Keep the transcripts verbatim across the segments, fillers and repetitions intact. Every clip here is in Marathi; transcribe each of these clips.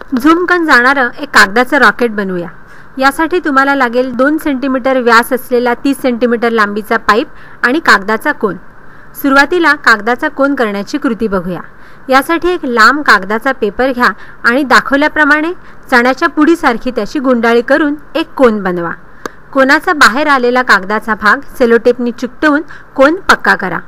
झुमकन जाणारं एक कागदाचं रॉकेट बनवूया. यासाठी तुम्हाला लागेल दोन सेंटीमीटर व्यास असलेला तीस सेंटीमीटर लांबीचा पाईप आणि कागदाचा कोन. सुरुवातीला कागदाचा कोन करण्याची कृती बघूया. यासाठी एक लांब कागदाचा पेपर घ्या आणि दाखवल्याप्रमाणे चण्याच्या पुडीसारखी त्याची गुंडाळी करून एक कोन बनवा. कोनाचा बाहेर आलेला कागदाचा भाग सेलोटेपनी चिकटवून कोन पक्का करा.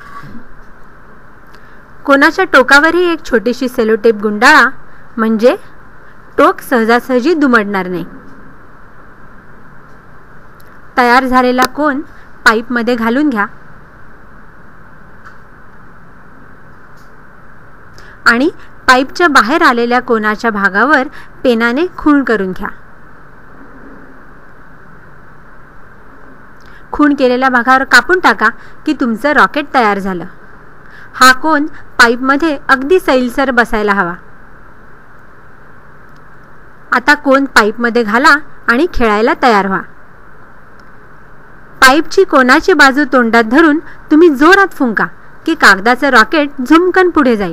कोनाच्या टोकावरही एक छोटीशी सेलोटेप गुंडाळा, म्हणजे टोक सहजासहजी दुमडणार नाही. तयार झालेला कोन पाईपमध्ये घालून घ्या आणि पाईपच्या बाहेर आलेल्या कोनाच्या भागावर पेनाने खूण करून घ्या. खूण केलेल्या भागावर कापून टाका की तुमचं रॉकेट तयार झालं. हा कोन पाईपमध्ये अगदी सैलसर बसायला हवा. आता कोन पाईपमध्ये घाला आणि खेळायला तयार व्हा. पाईपची कोनाची बाजू तोंडात धरून तुम्ही जोरात फुंका की कागदाचं रॉकेट झुमकन पुढे जाईल.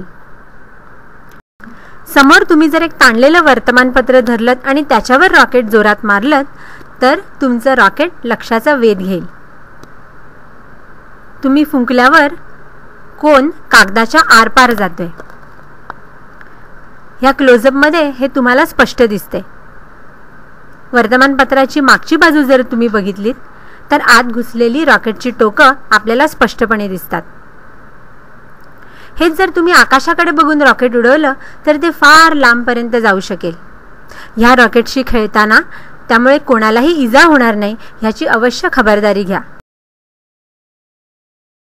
समोर तुम्ही जर एक ताणलेलं वर्तमानपत्र धरलत आणि त्याच्यावर रॉकेट जोरात मारलत तर तुमचं रॉकेट लक्ष्याचा वेध घेईल. तुम्ही फुंकल्यावर कोन कागदाच्या आरपार जातोय. ह्या क्लोजअपमध्ये हे तुम्हाला स्पष्ट दिसते. वर्तमानपत्राची मागची बाजू जर तुम्ही बघितलीत तर आत घुसलेली रॉकेटची टोकं आपल्याला स्पष्टपणे दिसतात. हेच जर तुम्ही आकाशाकडे बघून रॉकेट उडवलं तर ते फार लांबपर्यंत जाऊ शकेल. ह्या रॉकेटशी खेळताना त्यामुळे कोणालाही इजा होणार नाही ह्याची अवश्य खबरदारी घ्या.